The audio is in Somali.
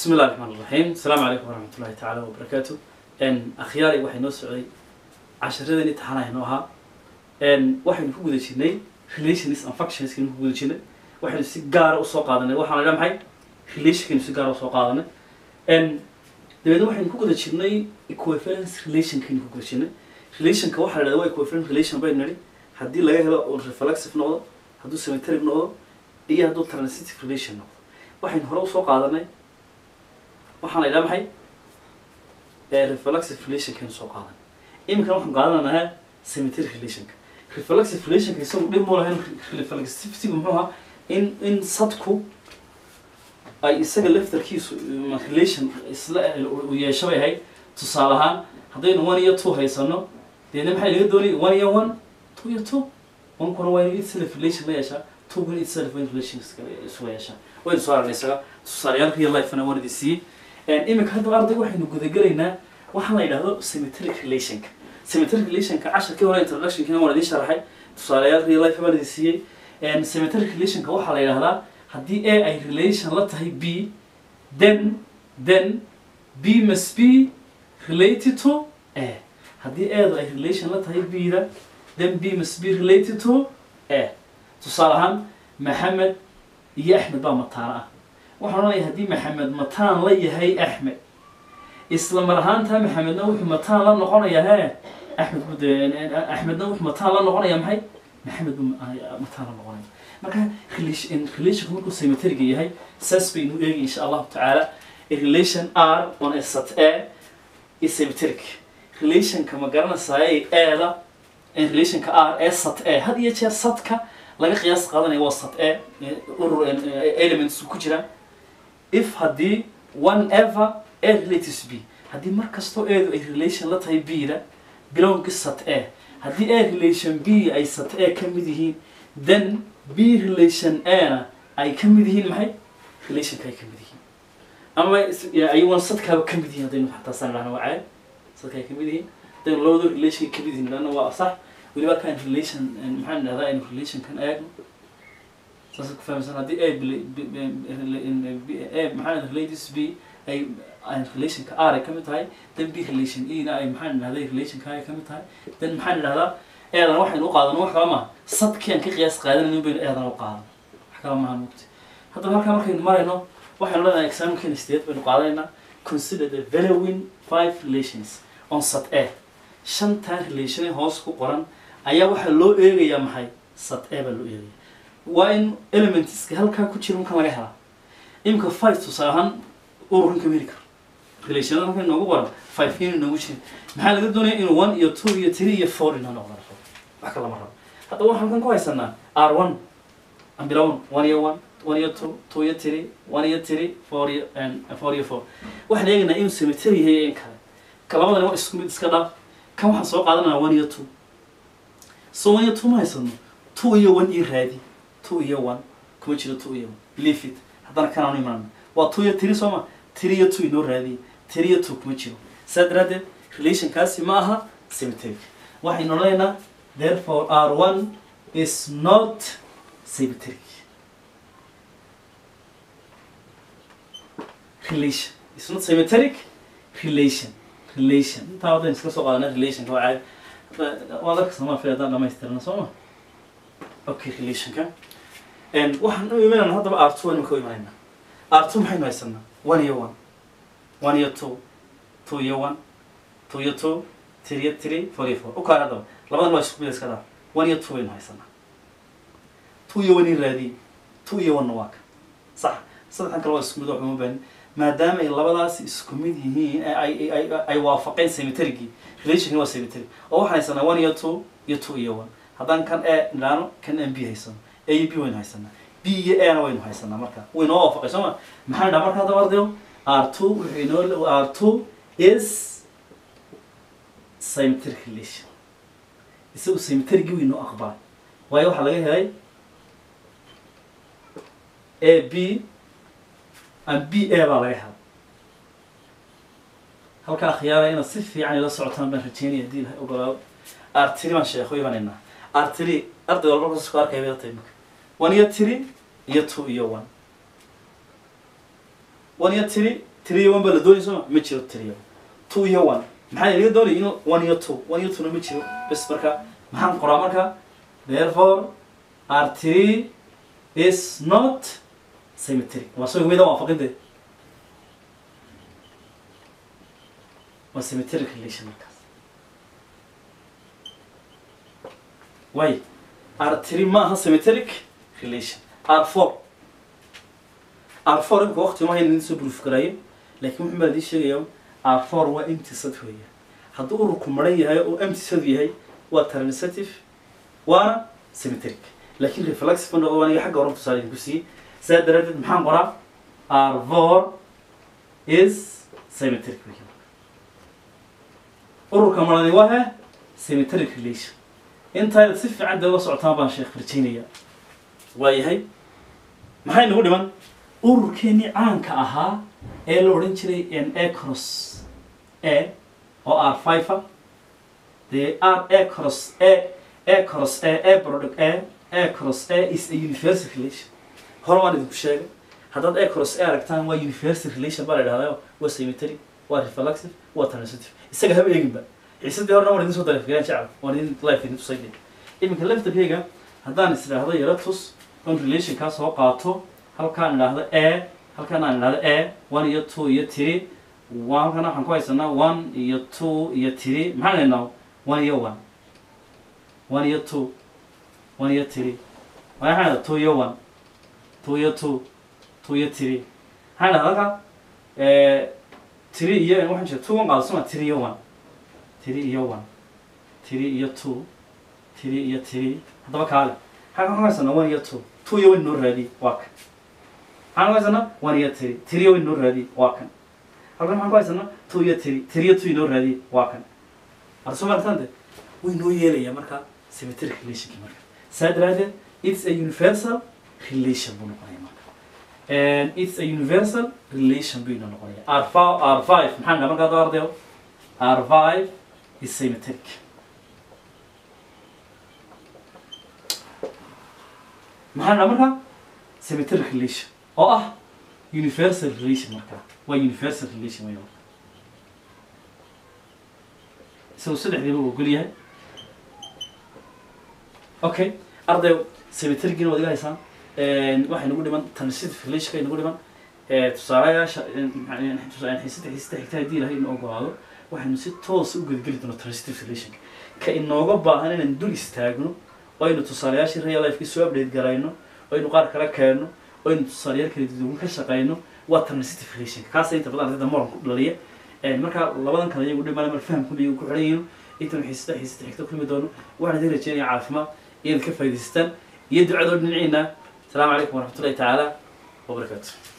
بسم الله الرحمن الرحيم. السلام عليكم ورحمة الله تعالى وبركاته. أخياري waxay noo socday casharadeen imtixaanaha nooha waxaynu ku guda jirnay relations and functions ku guda jirnay waxaynu si gaar ah u soo qaadanay waxaan leeyahay relation si gaar ah u soo qaadanay dabeedna waxaynu ku guda jirnay equivalence relation ku guda jirnay relation ka waxa la yiraahdaa equivalence relation bay nari hadii laga helo oo reflexive noqdo haduu symmetric noqdo iyo haduu transitive relation noqdo waxaynu hore u soo qaadanay waxaan leeyahay reflexive relation kan soo qaadan imika waxaan qaadanaynaa symmetric relation reflexive relation ka soo dhib mo lahayn reflexivity muxuu in sadku ay isaga laftarkiisu relation isla u yeeshay hay tusaale ahaan hadaynu 1 iyo 2 haysano deedna maxay laga doonay 1 iyo 1 2 iyo 2 1 kuna waa in self relation la yeesha 2 kuna self relation isla yeesha way soo aragaysaa tusaalayaal real life na waridi si imika hadda arday waxaynu guda galaynaa waxaan la yiraahdo symmetric relation symmetric relation ka casharkii hore introduction kana waan idin sharaxay tusaalayaal real life baan idin siiyay symmetric relation ka waxa la yiraahdaa hadii a ay relation la tahay b then b must be related to a hadii a ay relation la tahay b da then b must be related to a tusaale ahaan Maxamed iyo Axmed baa mataana ah waxaan leeyahay hadii Maxamed mataan la yahay Axmed isla mar ahaanta Maxamedna wuxuu mataan la noqonayaa Axmedna wuxuu mataan la noqonayaa maxay Maxamed mataan la noqonayaa marka relation markuu symmetric yahay saas baynu eegi insha Allah ta'ala a relation R on a set A is symmetric relation kama garanaysaa A la in relation ka R A set A had iyo jeer setka laga qiyaas qaadanayo waa set A urur elements ku jira if hadii one ever A related to B hadii markasto A ay relation la tahay B da belong set A hadii A relation B ay set A kamid yihiin then B relation A ay kamid yihiin maxay relation ka ay kamid yihiin ama ay one set ka kamid yihiin hadii xataa sanadana waa set ka ay kamid yihiin then labadu relation ka kamid yihiin waa sax waliba kan relation maxaan leedahay in relation kan eegno saas ku fahamsan hadii A maxaan related to B ay relation ka R kamid tahay then B relation E na ay maxaan leedahay relation ka ay kamid tahay then maxaan leedahay eedan waxaynu u qaadano wax kama sadkeen ka qiyaas qaadanayno baynu eedan u qaadano wax kama maamulti hadda markaynu marayno waxaynu leedahay exam kan state baynu qaadanaynaa consider the following 5 relations on set A shanta relation hoos ku qoran ayaa waxa loo eegayaa maxay set A baa loo eegayaa waa in elements ka halka ku jira marka laga helo imka 5 tusaalahan ururkan kamid ka relation marka noogu qoran 5 in noogu jira maxaa laga doonayaa in 1 iyo 2 iyo 3 iyo 4 in noqdo wax kala ma rabo hadda waxaan kan ku haysanaa R1 and below 1 iyo 1 1 iyo 2 2 iyo 3 1 iyo 3 4 iyo 4 iyo 4 waxaan eegnaa in symmetry yahay in kala labadana waa isku mid iska dhaaf kan waxaan soo qaadanaa 1 iyo 2 so 1 iyo 2 ma haysano 2 iyo 1 iyo raadi 2 iyo 1 kuma jiro 2 iyo 1 leave it haddana kan aan imaan waa 2 iyo 3 sooma 3 iyo 2 inoo raadi 3 iyo 2 kuma jiro sadrade relation kaasi ma aha symmetric waxaynu leenahay therefore R1 is not symmetric relation is not symmetric relation inta wadan iska soo qaadana relation ka waa wada sama fiidan dhamaystirna sooma okay relation ka waxaan u iimayna hadaba R2 aynu ka iimayna R2 maxay haysanaa 1 iyo 1 1 iyo 2 2 iyo 1 2 iyo 2 3 iyo 3 4 iyo 4 ukaana daba labadan waa isku mid iska daa 1 iyo 2 aynu haysanaa 2 iyo 1 raadi 2 iyo 1 waa sax saddexdan kale waa isku mid oo xuma baan maadaama ay labadaas isku mid yihiin ay waafaqeen symmetric relation waa symmetric oo waxaan haysanaa 1 iyo 2 iyo 2 iyo 1 haddaan kan A nidhaano kan B haysano A iyo B waynu haysanaa B iyo A na waynu haysanaa marka waynu waafaqay sooma maxaan dhahaa marka hadda ardayo R2 wuxuu inoo R2 is symmetric relation isagu symmetric waynu aqbal waayo waxa laga helay A B and B A baa laga helay halka khiyaara ina si fiican ila socotaan baan rajeynaya hadii la ogolaado R3 baan sheekho imanayna R3 arday walba soo arkay bay tahay 1 iyo 3 iyo 2 iyo 1 1 iyo 3 3 iyo 1 baa la doonayay soo ma jiro 3 2 iyo 1 maxaa laga doonayay inuu 1 iyo 2 1 iyo 2 ma jiro bas marka maxaan qoraa marka therefore R3 is not symmetric wasoo wada waafaqide symmetric relation markaas way R3 ma aha symmetric relation R4 imka waqti ma haynin soo proof garayo laakiin wuxuu baadi sheegayaa R4 waa empty set weeye hadduu ururku maran yahay oo empty set yahay waa transitive waana symmetric laakiin reflexive fund oo aniga xagga hore tusaale ku sii saadareed maxaan qoraa R4 is symmetric ururka marani waa symmetric relation inta si fiican daba socotaan baan sheekh Virginia waayahay maxay nagu dhiman ururkeeni caanka ahaa ee la oran jiray A cross A oo R5 they are A cross A product A cross A is a universal relation hormaan idinku sheegay haddaad A cross A aragtaan waa universal relation baa la yidhahdaa waa symmetric waa reflexive waa transitive isaga haba eeginba xiisadii horena waan idin soo darafgareen jecel waan idin live idin tusay iminka laftarkayga haddaan is idhaahdo yara tus on relation kaas oo qaato halkaan idhaahdo A halkaan aan idhaahdo A 1 iyo 2 iyo 3 halkaan waxaan ku haysanaa 1 iyo 2 iyo 3 maxaan leynaa 1 iyo 1 1 iyo 2 1 iyo 3 waxaan idhaahdaa 2 iyo 1 2 iyo 2 2 iyo 3 waxaan idhaahdaa halkaan 3 iyo waxaan jeedaa 2 qaado soma 3 iyo 1 3 iyo 1 3 iyo 2 3 iyo 3 haddaba kaale halkaan ku haysanaa 1 iyo 2 2 iyo 1 noo raadi waa kan waxaan ku haysanaa 1 iyo 3 3 iyo 1 noo raadi waa kan halkaan waxaan ku haysanaa 2 iyo 3 3 iyo 2 noo raadi waa kan arso martante way noo yeelaya marka symmetric relation marka saadaraade it's a universal relation buu noqonaya marka and it's a universal relation buu noqonaya R5 maxaan dhahaa marka ardayo R5 is symmetric maxaan dhahaa marka symmetric relation oo ah universal relation marka waa universal relation weeyo سو سدح دي بقول قولي هاي أوكي أرضي سبتر جينا ودي هايسان واحد نقول لمن تنسيت في ليش كي نقول لمن تصاريا يعني حسيت حكاية دي لهي إنه أقوله واحد نسيت توصل وقد قلت إنه تنسيت في ليش كإنه قبّا هنا ندول يستاجنه وإنه تصاريا شيء هي لايف كيسوا بليد جراينه وإنه قار كلا كأنه وإنه تصاريا كده تدوم كشقاينه وتنسيت في ليش كاسة أنت بدأت هذا مرة كلية marka labadan kale iyagu dhimaan mar faham kulli ku xirayeen inta xiisada xigta kulmi doono waxaan idin rajeynayaa caafimaad iyo ka faa'iideystaan iyo ducada dhinaciina. Assalaamu calaykum waraxmatullaahi tacaala wa barakaatuh.